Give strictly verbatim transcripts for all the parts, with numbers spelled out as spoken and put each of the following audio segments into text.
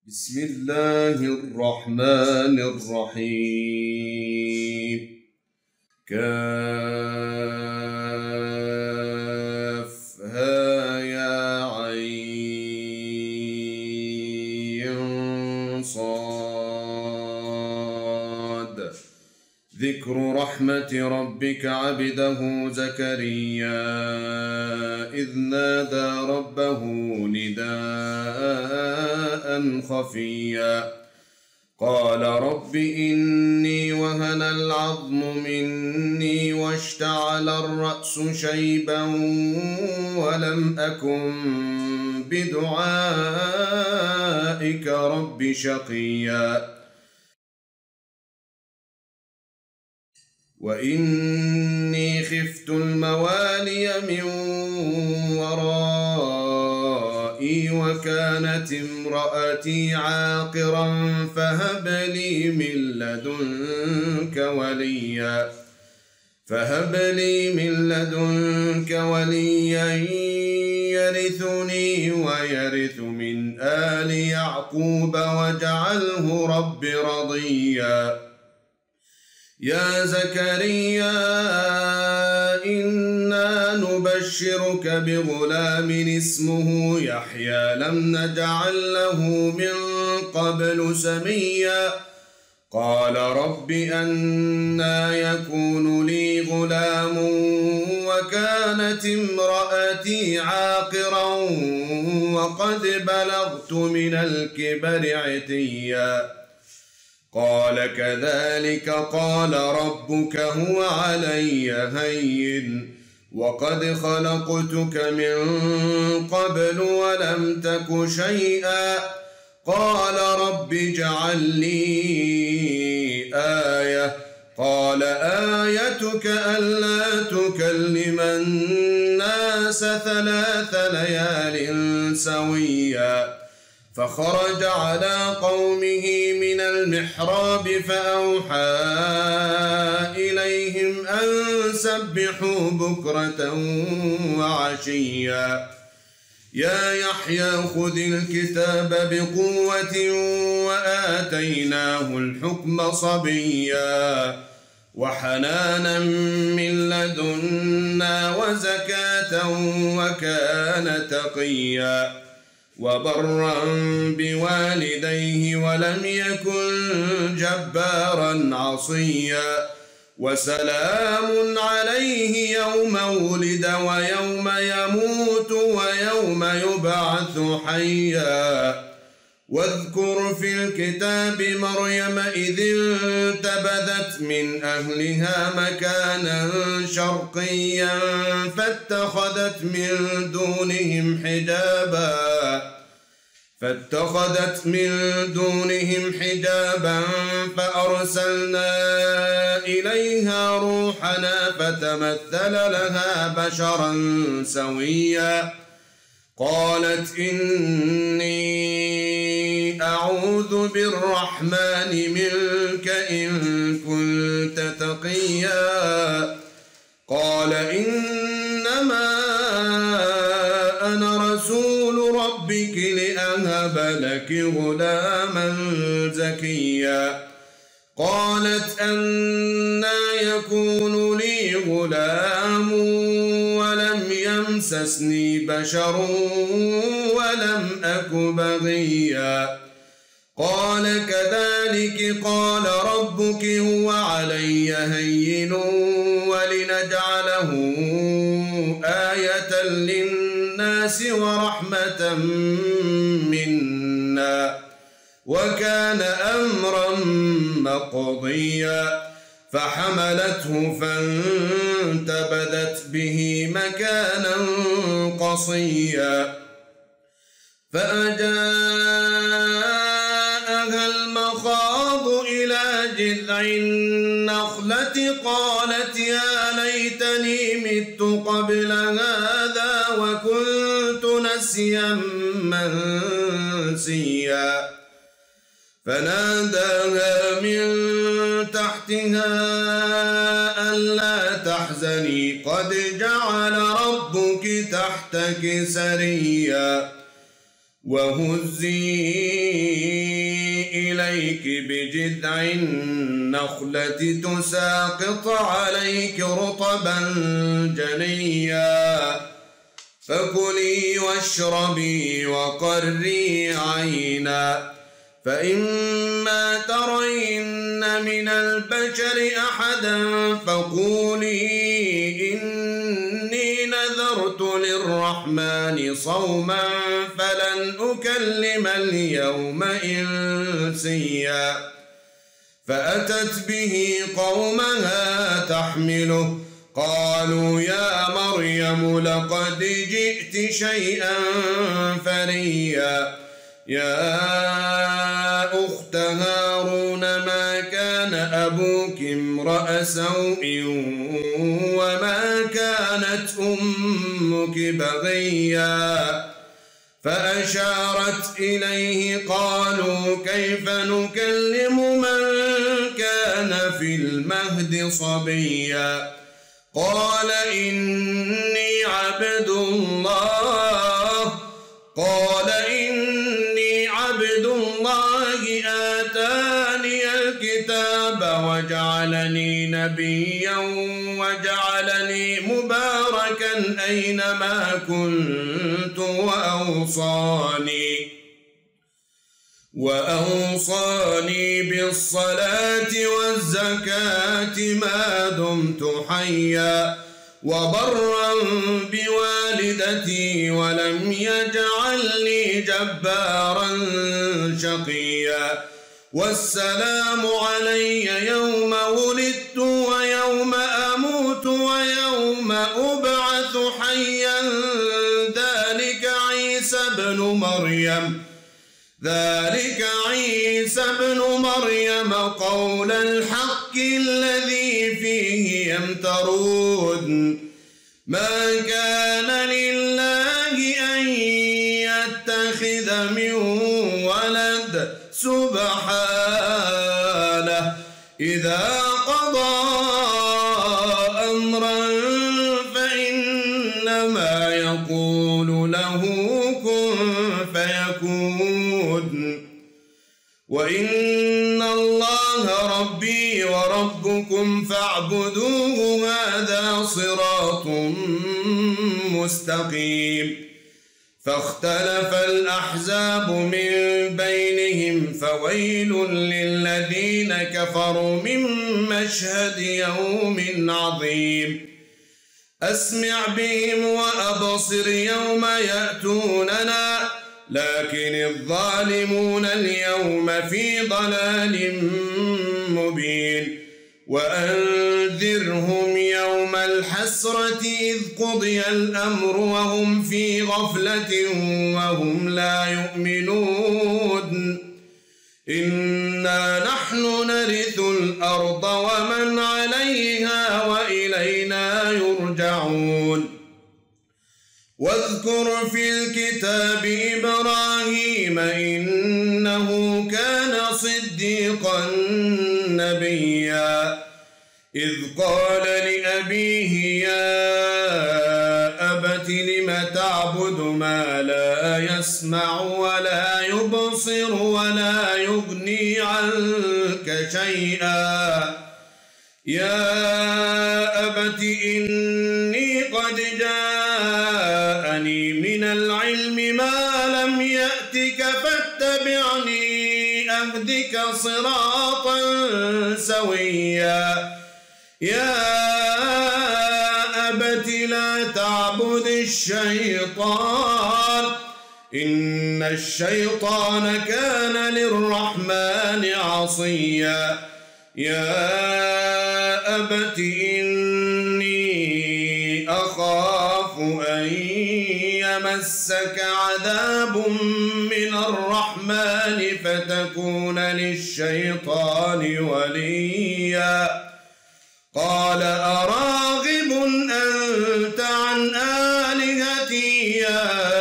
بسم الله الرحمن الرحيم. كافها يا عين صاد. ذكر رحمة ربك عبده زكريا إذ نادى ربه نداء خفيا قال رب إني وهن العظم مني واشتعل الرأس شيبا ولم أكن بدعائك رب شقيا وإني خفت الموالي من ورائي وكانت امرأتي عاقرا فهب لي من لدنك وليا فهب لي من لدنك وليا يرثني ويرث من آل يعقوب واجعله رب رضيا. يا زكريا إنا نبشرك بغلام اسمه يحيى لم نجعل له من قبل سميا قال رب أنى يكون لي غلام وكانت امرأتي عاقرا وقد بلغت من الكبر عتيا قال كذلك قال ربك هو علي هين وقد خلقتك من قبل ولم تك شيئا قال رب اجعل لي آية قال آيتك ألا تكلم الناس ثلاث ليال سويا فخرج على قومه من المحراب فأوحى إليهم أن سبحوا بكرة وعشيا يا يحيى خذ الكتاب بقوة وآتيناه الحكم صبيا وحنانا من لدنا وزكاة وكان تقيا وبرا بوالديه ولم يكن جبارا عصيا وسلام عليه يوم ولد ويوم يموت ويوم يبعث حيا واذكر في الكتاب مريم إذ انتبذت من أهلها مكانا شرقيا فاتخذت من دونهم حجابا فاتخذت من دونهم حجابا فأرسلنا إليها روحنا فتمثل لها بشرا سويا قالت إني أعوذ بالرحمن منك إن كنت تقيا قال إنما أنا رسول ربك لأهب لك غلاما زكيا قالت أنى يكون لي غلام ولم يمسسني بشر ولم أك بغيا قال كذلك قال ربك هو علي هين ولنجعله آية للناس ورحمة منا وكان أمرا مقضيا فحملته فانتبذت به مكانا قصيا فأجاءها المخاض إلى جذع النخلة قالت يا ليتني مت قبل هذا وكنت نسيا منسيا فناداها من تحتها ألا تحزني قد جعل ربك تحتك سريا وهزي إليك بجذع النخلة تساقط عليك رطبا جنيا فكلي واشربي وقري عينا فإما ترين من البشر أحدا فقولي إني نذرت للرحمن صوما فلن أكلم اليوم إنسيا فأتت به قومها تحمله قالوا يا مريم لقد جئت شيئا فريا يا أخت هارون ما كان أبوك امرأ سوء وما كانت أمك بغيا فأشارت إليه قالوا كيف نكلم من كان في المهد صبيا قال إني عبد الله قال إني عبد الله آتاني الكتاب وجعلني نبيا وجعلني مباركا أينما كنت وأوصاني وأوصاني بالصلاة والزكاة ما دمت حيا وبرا بوالدتي ولم يجعلني جبارا شقيا والسلام علي يوم ولدت ويوم أموت ويوم أبعث حيا ذلك عيسى ابن مريم ذلك عيسى ابن مريم قول الحق الذي فيه يمترون ما كان لله أن يتخذ من ولد سبحانه إذا قضى أمرا فإنما يقول له كن فيكون وإن الله ربي وربكم فاعبدوه هذا صراط مستقيم فاختلف الأحزاب من بينهم فويل للذين كفروا من مشهد يوم عظيم أسمع بهم وأبصر يوم يأتوننا لكن الظالمون اليوم في ضلال مبين وأنذرهم يوم الحسرة إذ قضي الأمر وهم في غفلة وهم لا يؤمنون إنا نحن نرث الأرض ومن عليها وإلينا يرجعون واذكر في الكتاب إبراهيم إنه كان صديقا نبيا إذ قال لأبيه يا أبت لم تعبد ما لا يسمع ولا يبصر ولا يغني عنك شيئا يا أبت إني قد جاءني من العلم ما لم يأتك فاتبعني أهدك صراطا سويا يا أبت لا تعبد الشيطان إن الشيطان كان للرحمن عصيا يا أبت إني أخاف أن يمسك عذاب من الرحمن فتكون للشيطان وليا قال أراغب أنت عن آلهتي يا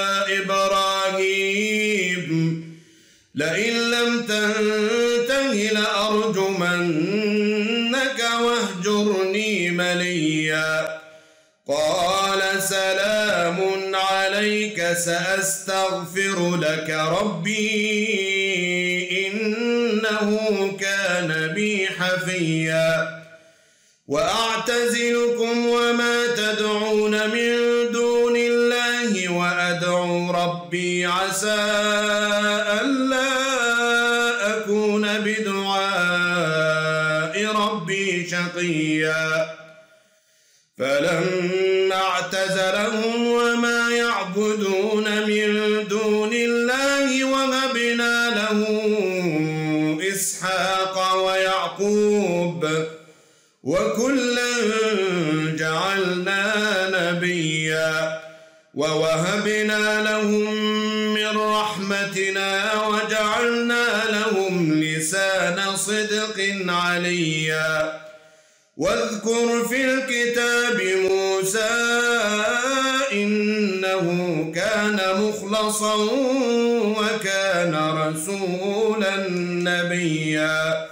إبراهيم لئن لم تنته لأرجمنك واهجرني مليا قال سلام عليك سأستغفر لك ربي إنه كان بي حفيا وأعتزلكم وما تدعون من دون الله وأدعو ربي عسى ألا أكون بدعاء ربي شقيا فلما اعتزلهم وما يعبدون من دون الله وهبنا له إسحاق ويعقوب وكلا جعلنا نبيا ووهبنا لهم من رحمتنا وجعلنا لهم لسان صدق عليا واذكر في الكتاب موسى إنه كان مخلصا وكان رسولا نبيا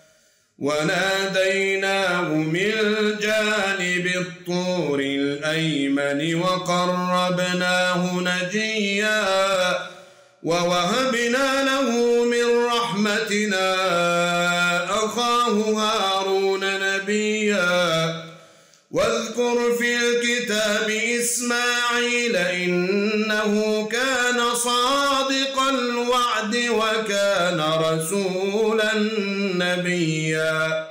وناديناه من جانب الطور الأيمن وقربناه نجيا ووهبنا له من رحمتنا أخاه هارون نبيا واذكر في الكتاب إسماعيل إنه كان صادق الوعد وكان رسولا نبيا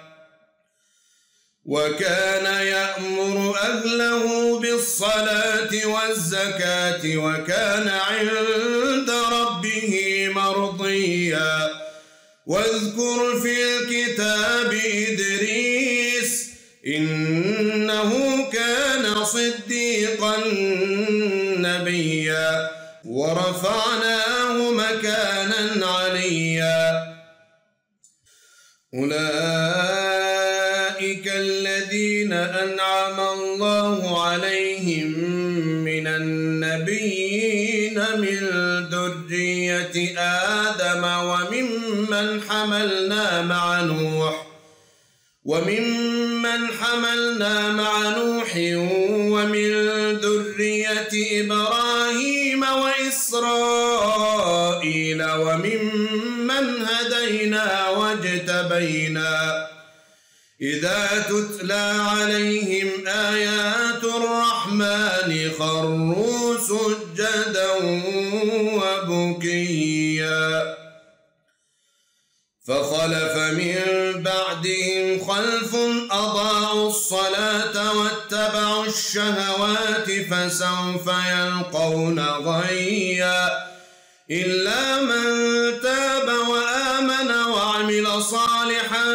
وكان يأمر أهله بالصلاة والزكاة وكان عند ربه مرضيا واذكر في الكتاب إدريس إنه كان صديقا نبيا ورفعناه مكانا عليا أولئك الذين أنعم الله عليهم من النبيين من ذرية آدم وممن حملنا مع نوح وممن حملنا مع نوح ومن ذرية إبراهيم وإسرائيل وممن هدينا واجتبينا إذا تتلى عليهم آيات الرحمن خروا سجدا وبكيا فخلف من بعدهم خلف أضاعوا الصلاة واتبعوا الشهوات فسوف يلقون غيا إلا من تاب وآمن وعمل صالحا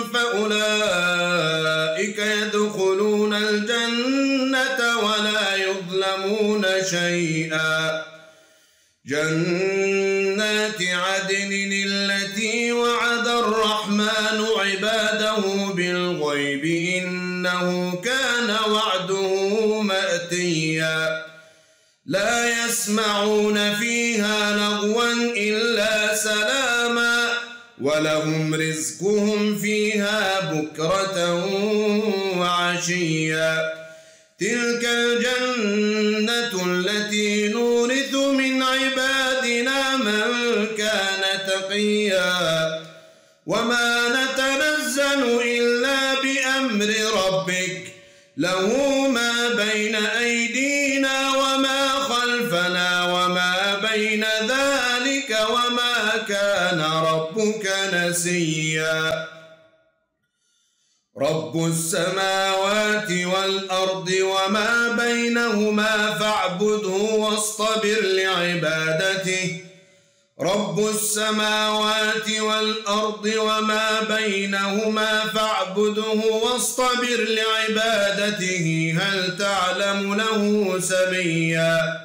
فأولئك يدخلون الجنة ولا يظلمون شيئا جنات عدن التي وعد الرحمن عباده بالغيب إنه كان وعده مأتيا لا يسمعون فيها لغوا إلا سلاما ولهم رزقهم فيها بكرة وعشيا تلك الجنة التي نورث من عبادنا من كان تقيا وما نتنزل إلا بأمر ربك له ما بين أيدينا وما خلفنا وما بين ذلك وما كان ربك نسيا رب السماوات والأرض وما بينهما فاعبده واصطبر لعبادته رب السماوات والأرض وما بينهما فاعبده واصطبر لعبادته هل تعلم له سميا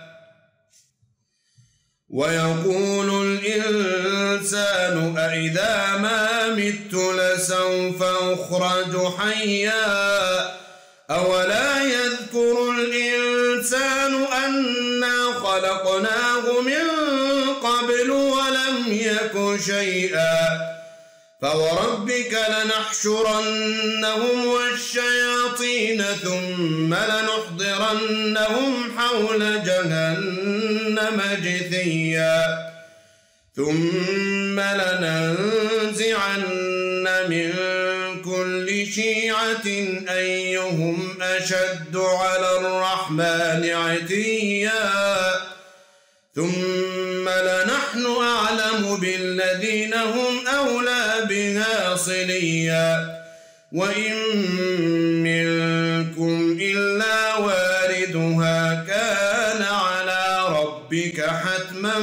ويقول الإنسان أإذا ما مت لسوف أخرج حيا أولا يذكر الإنسان أنا خلقناه من قبل ولم يك شيئا فوربك لنحشرنهم والشياطين ثم لنحضرنهم حول جهنم جثيا ثم لننزعن من كل شيعة أيهم أشد على الرحمن عتيا ثم لنحن أعلم بالذين هم أولى بها صليا وإن منكم إلا واردها كان على ربك حتما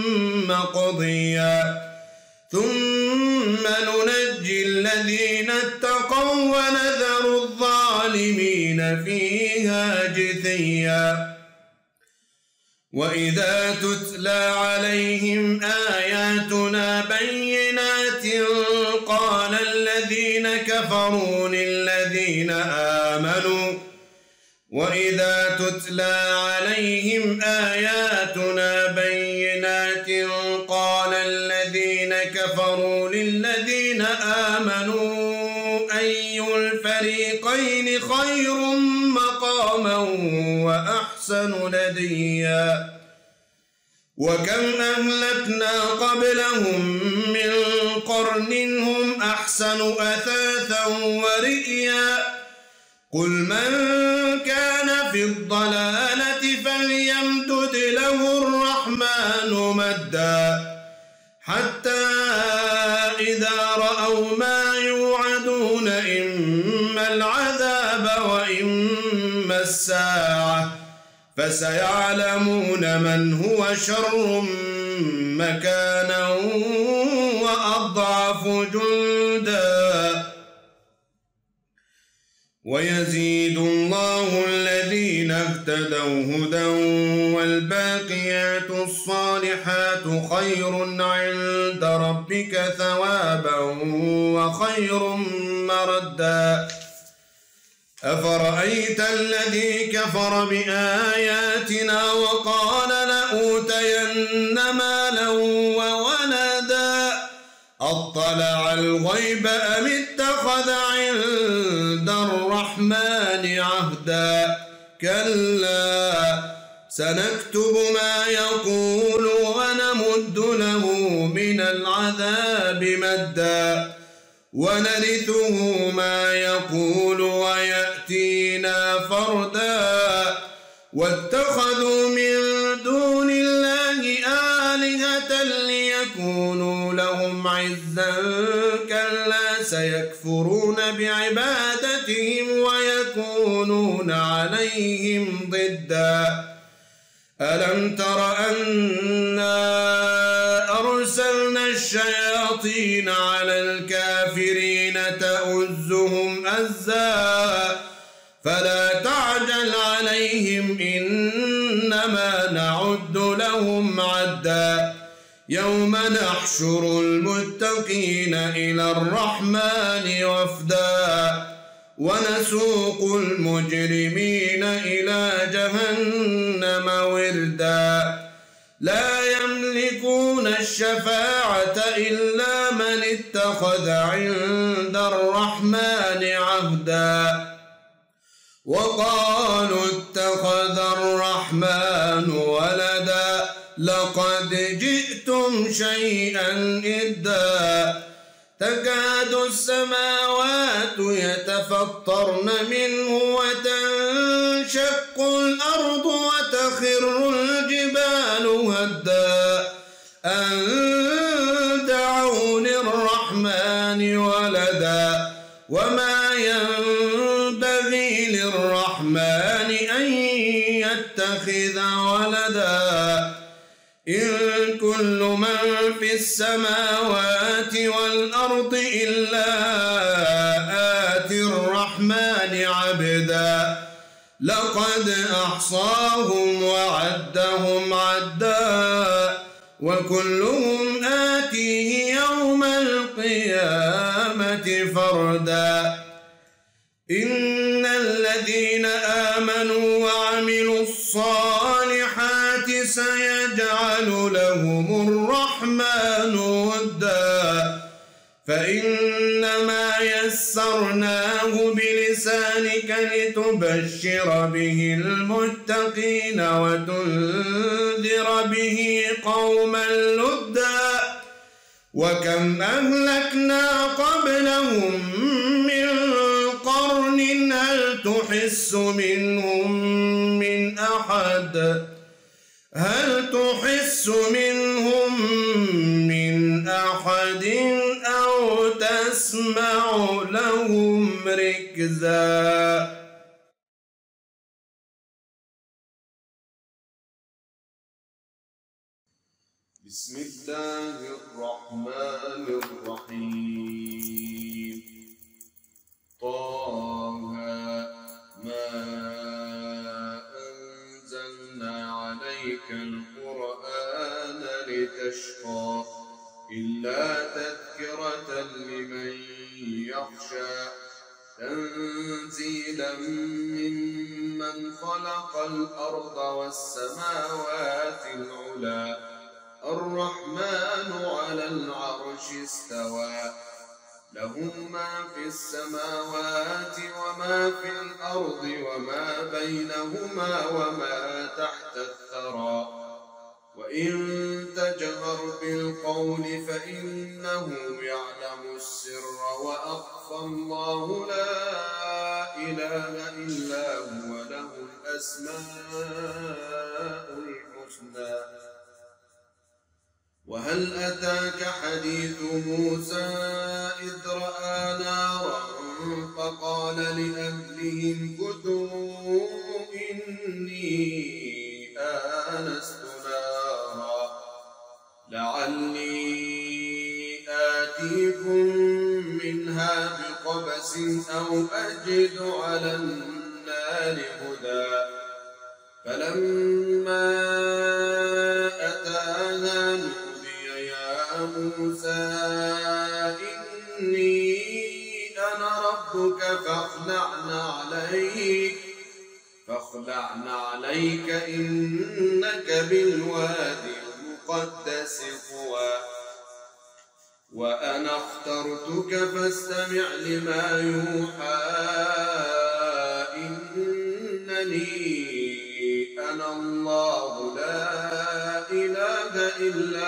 مقضيا ثم ننجي الذين اتقوا ونذر الظالمين فيها جثيا وإذا تتلى عليهم آياتنا بينات قال الذين كفروا للذين آمنوا وإذا تتلى عليهم آياتنا بينات قال الذين كفروا للذين آمنوا أي الفريقين خير مقاما وأحسن نديا وكم أهلكنا قبلهم من قرن هم أحسن أثاثا ورئيا قل من كان في الضلالة فليمدد له الرحمن مدا حتى إذا رأوا ما يوعدون إما العذاب وإما الساعة فسيعلمون من هو شر مكانا وأضعف جندا ويزيد الله الذين اهتدوا هدى والباقيات الصالحات خير عند ربك ثوابا وخير مردا أفرأيت الذي كفر بآياتنا وقال لأوتين مالا وولدا أطلع الغيب أم اتخذ عند الرحمن عهدا كلا سنكتب ما يقول ونمد له من العذاب مدا ونرثه ما يقول ويأتينا فردا واتخذوا من دون الله آلهة ليكونوا لهم عزا كلا سيكفرون بعبادتهم ويكونون عليهم ضدا ألم تر أنا أرسلنا الشياطين على الكافرين تؤزهم أزا فلا تعجل عليهم إنما نعد لهم عدا يوم نحشر المتقين إلى الرحمن وفدا ونسوق المجرمين إلى جهنم وردا لا يملكون الشفاعة إلا من اتخذ عند الرحمن عهدا وقالوا اتخذ الرحمن ولدا لقد جئتم شيئا إدا تكاد السماوات يتفطرن منه وتنشق الأرض وتخر الجبال هدا أن دعوا للرحمن ولدا وما ينبغي للرحمن أن يتخذ ولدا إن كل من في السماوات والأرض إلا آتي الرحمن عبدا لقد أحصاهم وعدهم عدا وكلهم آتيه يوم القيامة فردا إن الذين آمنوا وعملوا الصالحات سيجعل لهم الرحمن ودا فإن ذلك لتبشر به المتقين وتنذر به قوما لدا وكم أهلكنا قبلهم من قرن هل تحس منهم من أحد هل تحس منهم من أحد أو تسمع لهم ركزا. بسم الله الرحمن الرحيم. طه ما أنزلنا عليك القرآن لتشقى إلا تذكرة لمن يخشى تنزيلا ممن خلق الأرض والسماوات العلى الرحمن على العرش استوى له ما في السماوات وما في الأرض وما بينهما وما تحت الثرى وإن تجهر بالقول فإنه يعلم السر وأخفى الله لا إله إلا هو له الأسماء الحسنى. وهل أتاك حديث موسى إذ رأى نارا فقال لأهلهم كثوا إني آنست نارا لعلي آتيكم منها بقبس أو أجد على النار هدى فلما أتاها موسى إني أنا ربك فاخلعن عليك فاخلعن عليك إنك بالوادي المقدس طوى وأنا اخترتك فاستمع لما يوحى إنني أنا الله لا إله إلا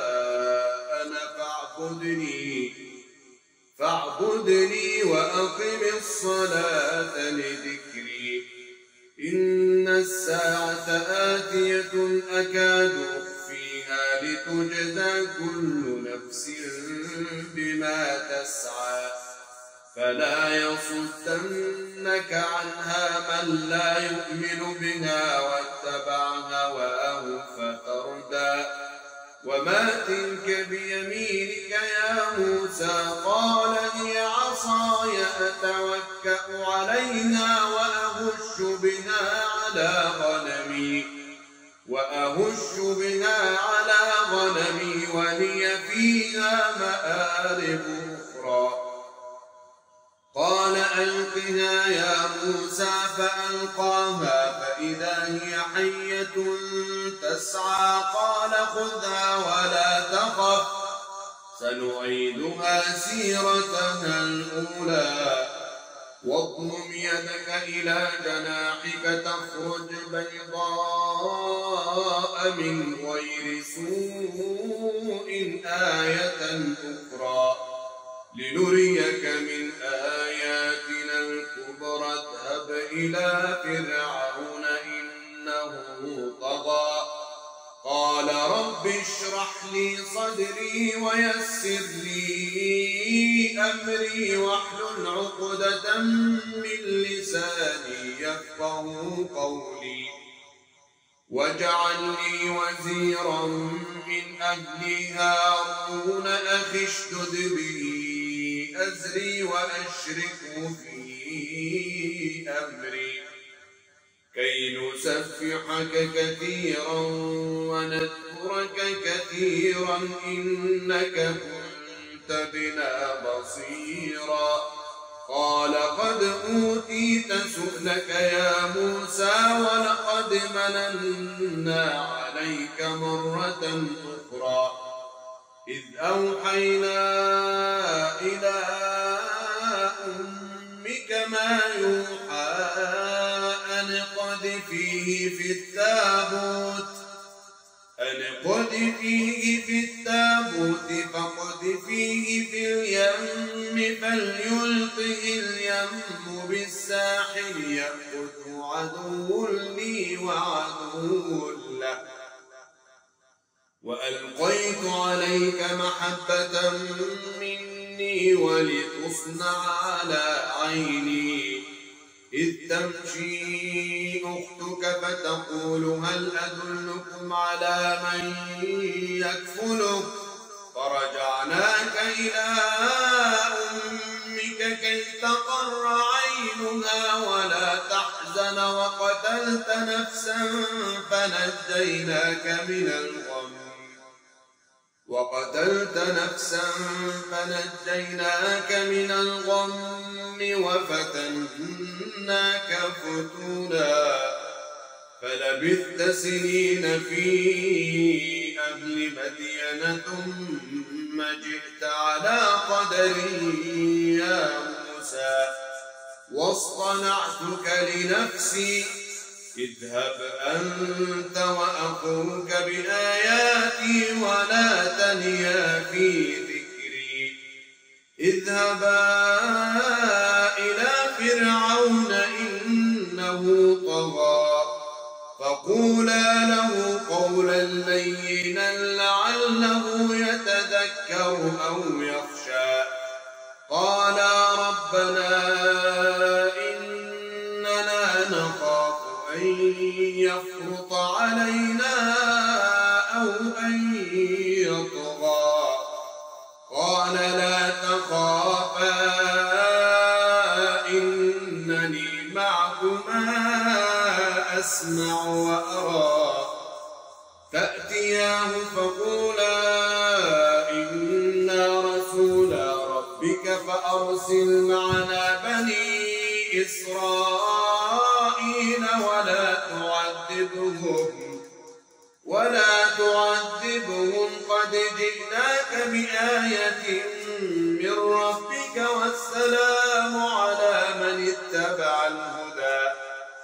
فاعبدني فاعبدني وأقم الصلاة لذكري إن الساعة آتية أكاد أخفيها لتجزى كل نفس بما تسعى فلا يصدنك عنها من لا يؤمن بها واتبع هواه فتردى. وما تلك بيمينك يا موسى قال هي عصاي أتوكأ عليها وأهش بها على غنمي وأهش بها على غنمي ولي فيها مآرب أخرى. قال ألقها يا موسى فألقاها فإذا هي حية تسعى قال خذها ولا تخف سنعيدها سيرتها الأولى واضمم يدك إلى جناحك تخرج بيضاء من غير سوء آية أخرى لنريك من آياتنا الكبرى اذهب إلى فرعون إنه طغى قال رب اشرح لي صدري ويسر لي أمري واحلل عقدة من لساني يفقه قولي واجعل لي وزيرا من أهلي هارون أخي اشدد به أزري وأشركه في أمري كي نسبحك كثيرا ونذكرك كثيرا إنك كنت بنا بصيرا قال قد أوتيت سؤلك يا موسى ولقد مننا عليك مرة أخرى إذ أوحينا إلى أمك ما إلينا يوحى أن اقذفيه في التابوت أن اقذفيه في التابوت فاقذفيه في اليم فليلقه اليم بالساحل يأخذه عدو لي وعدو له وألقيت عليك محبة مني ولتصنع على عيني إذ تمشي أختك فتقول هل أدلكم على من يكفلك فرجعناك إلى أمك كي تقر عينها ولا تحزن وقتلت نفسا فنجيناك من الغم وقتلت نفسا فنجيناك من الغم وفتناك فتونا فلبثت سنين في أهل مدين ثم جئت على قدري يا موسى واصطنعتك لنفسي اذهب أنت وأخوك بآياتي ولا تنيا في ذكري اذهبا إلى فرعون إنه طغى فقولا له قولا لينا لعله يتذكر أو يخشى قالا ربنا إننا نخاف أن يفرط علينا أو أن يطغى قال لا تخافا إنني معكما أسمع وأرى فأتياه فقولا إنا رسولا ربك فأرسل معنا بني إسرائيل ولا تعذبهم ولا تعذبهم قد جئناك بآية من ربك والسلام على من اتبع الهدى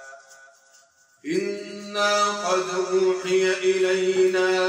إنا قد أوحي إلينا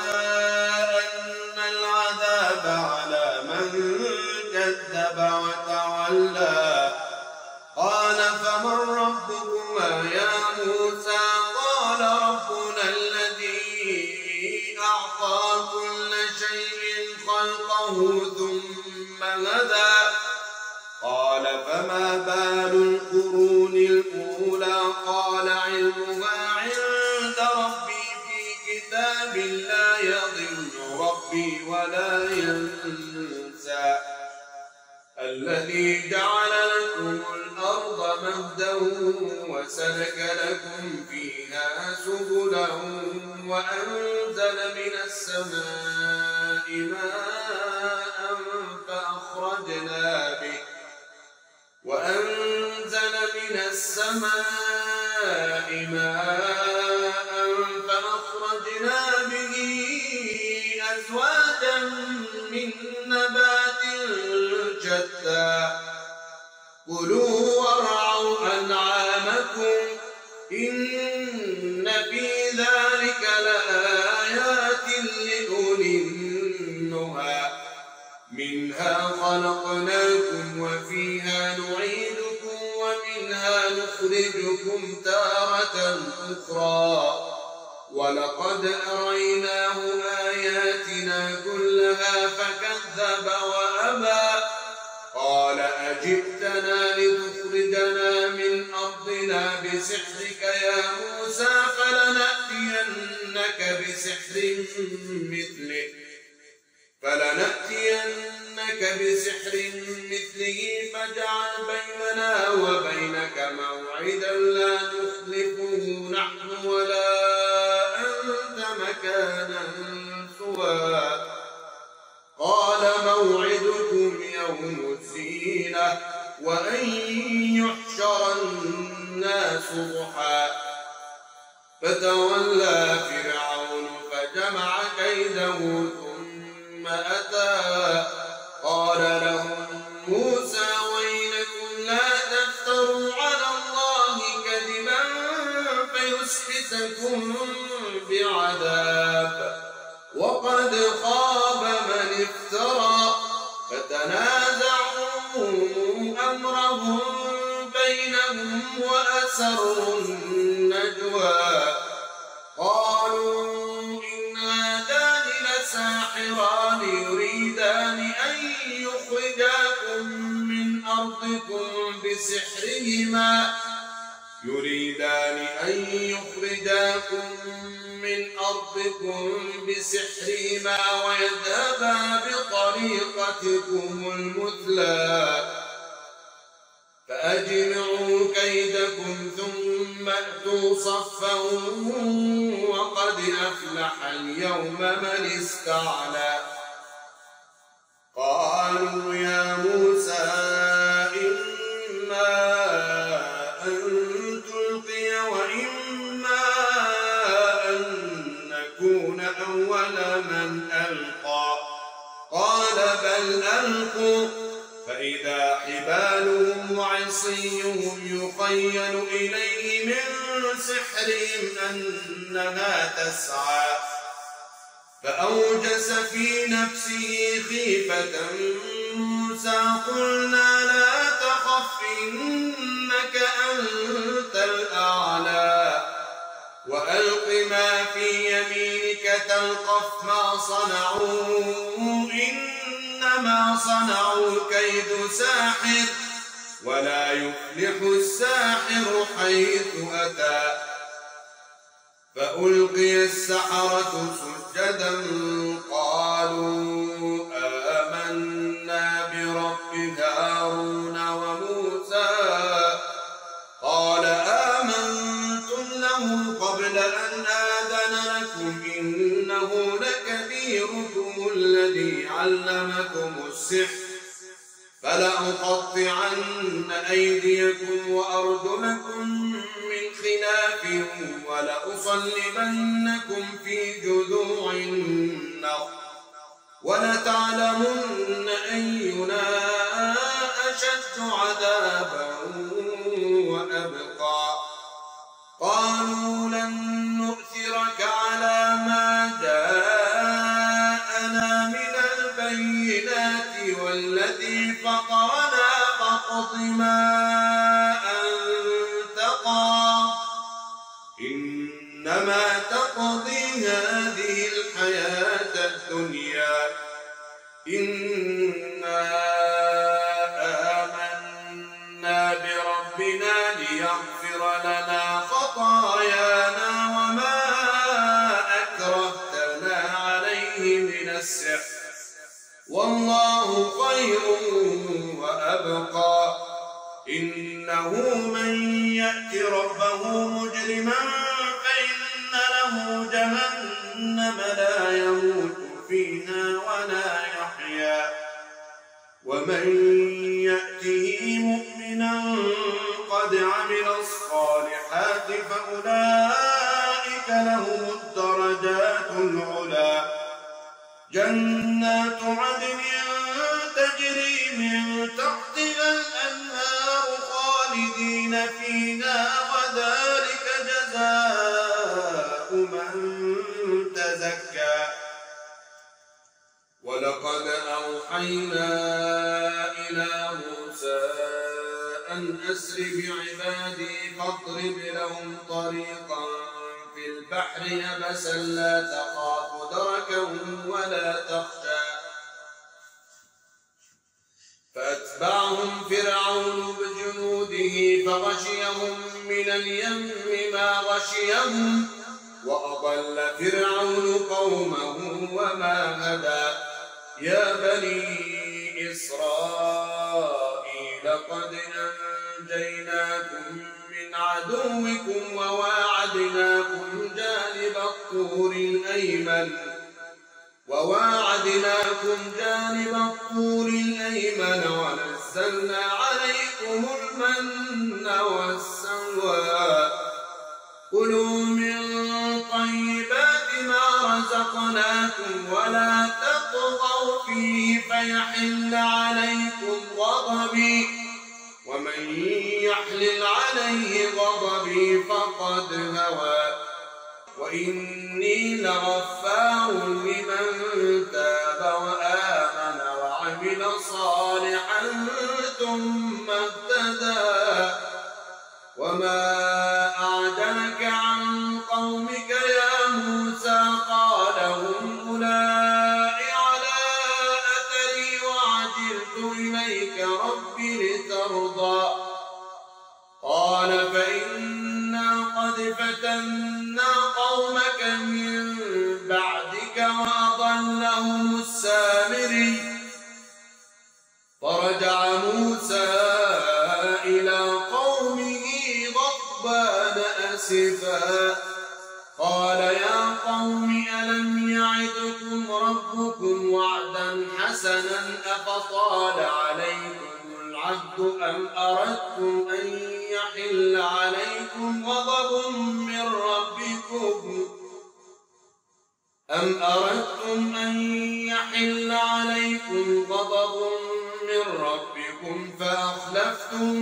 أن العذاب على من كذب وتولى قال فمن ربكما يا موسى قال ربنا الذي أعطى كل شيء خلقه ثم هدى قال فما بال القرون الأولى قال علمها عند ربي في كتاب لا يضل ربي ولا ينسى الذي جعل لكم الأرض مهدا وسلك لكم فيها سبلا وأنزل من السماء ماء فأخرجنا به وأنزل من السماء ماء فأخرجنا به أزواجا من نبات شتى كلوا وارعوا أنعامكم إن في ذلك لآيات لأولي النهى منها خلقناكم وفيها نعيدكم ومنها نخرجكم تارة أخرى ولقد أريناه آياتنا كلها فكذب وأبى قال أجئتنا لتخرجنا من أرضنا بسحرك يا موسى فلنأتينك بسحر مثله فلنأتينك بسحر مثله فاجعل بيننا وبينك موعدا لا نخلفه نحن ولا أنت مكانا سوى قال موعدكم يوم الزينة وأن يحشر الناس ضحى فتولى فرعون فجمع كيده ثم أتى قال لهم موسى ويلكم لا تفتروا ليسحتكم بعذاب وقد خاب من افترى فتنازعوا أمرهم بينهم وأسروا النجوى قالوا إن هذان لساحران يريدان أن يخرجاكم من أرضكم بسحرهما يريدان أن يخرجاكم من أرضكم بسحرهما ويذهبا بطريقتكم المثلى فأجمعوا كيدكم ثم أتوا صفا وقد أفلح اليوم من استعلى قالوا يا موسى إما أن تلقي وإما أن نكون أول من ألقى قال بل ألقوا فإذا حبالهم وعصيهم يخيل إليه من سحرهم أنها تسعى فأوجس في نفسه خيفة موسى قلنا لا تخف إنك أنت الأعلى وألق ما في يمينك تلقف ما صنعوا إنما صنعوا كيد ساحر ولا يفلح الساحر حيث أتى فألقي السحرة سجدا قالوا آمنا برب هارون وموسى قال آمنتم له قبل أن آذن لكم إنه لكبيركم الذي علمكم السحر فلأقطعن أيديكم وأرجلكم من خلاف ولأصلبنكم في جذوع النخل ولتعلمن أينا أشد عذابا وأبقى قالوا لن نؤثرك على ما جاءنا من البينات والذي فطرنا فاقض ما أنت قاض إنما تقضي هذه الحياة الدنيا إنا آمنا بربنا ليغفر لنا خطايانا وما أكرهتنا عليه من السحر والله خير وأبقى إنه من يأت ربه مجرما فإن له جهنم لا يموت فيها ولا يحيا ومن يأته مؤمنا قد عمل الصالحات فأولئك لهم الدرجات العلى جنات عدن تجري من تحتها الأنهار خالدين فيها وذلك جزاء من تزكى ولقد أوحينا إلى موسى أن أسر بعبادي فاضرب لهم طريقا في البحر يبسا لا تخاف دركا ولا تخشى فأتبعهم فرعون بجنوده فغشيهم من اليم ما غشيهم وأضل فرعون قومه وما هدى يا بني إسرائيل قد أنجيناكم من عدوكم وواعدناكم جانب الطور الأيمن وواعدناكم جانب الطور الأيمن ونزلنا عليكم المن والسلوى كلوا من طيبات ما رزقناكم ولا تطغوا فيه فيحل عليكم غضبي ومن يحلل عليه غضبي فقد هوى وإني لغفار لمن تاب وآمن وعمل صالحا ثم اهتدى وما أعجلك عن قومك يا موسى قال هم أولئك على أثري وعجلت إليك رب لترضى قال فإنا قد فتنا قومك من بعدك وأضلهم السامري فرجع موسى إلى قومه غضبان أسفا قال يا قوم ألم يعدكم ربكم وعدا حسنا أفطال عليكم العهد أم أردتم أن يحل عليكم غضب من ربكم أم أردتم أن يحل عليكم غضب من ربكم فأخلفتم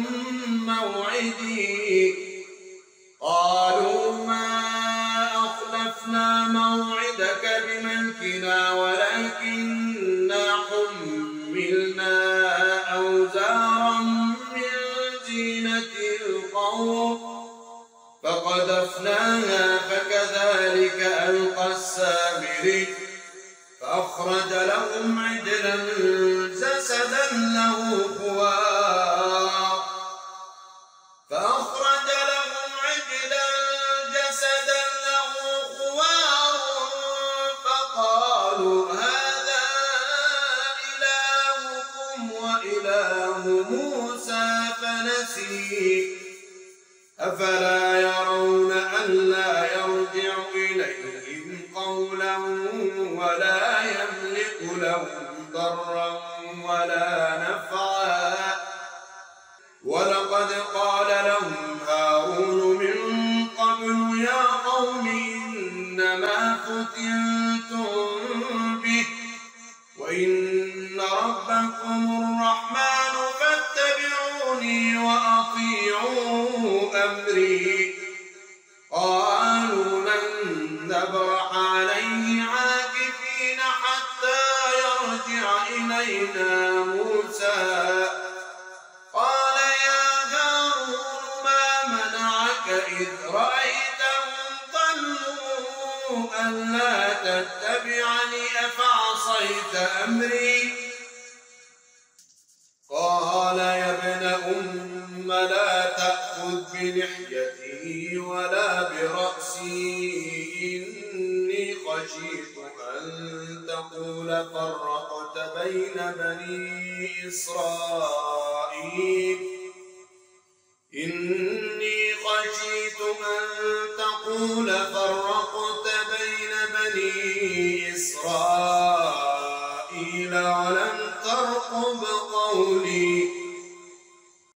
موعدي قالوا ما أخلفنا موعدك بملكنا ولكننا حملنا أوزارا من زينة القوم فقذفناها فكذلك ألقى السامري فأخرج لهم عجلا جسدا له خوار فأخرج لهم عجلا جسدا له خوار فقالوا هذا إلهكم وإله موسى فنسي أفلا يرون ألا يرجع إليهم قولا ولا يملك لهم ضرا ولا نفعا ولقد قال لهم هارون من قبل يا قوم إنما فتنتم به وإن ربكم الرحمن فاتبعوني وأطيعوا أمري قالوا لن نبرح عليه عاكفين حتى يرجع إلينا موسى قال يا هارون ما منعك إذ رأيتهم ضلوا ألا تتبعني أفعصيت أمري قال يا ابن أم لا تأخذ بلحيتي ولا برأسي إني خشيت أن تقول فرقت بين بني إسرائيل إني خشيت أن تقول فرقت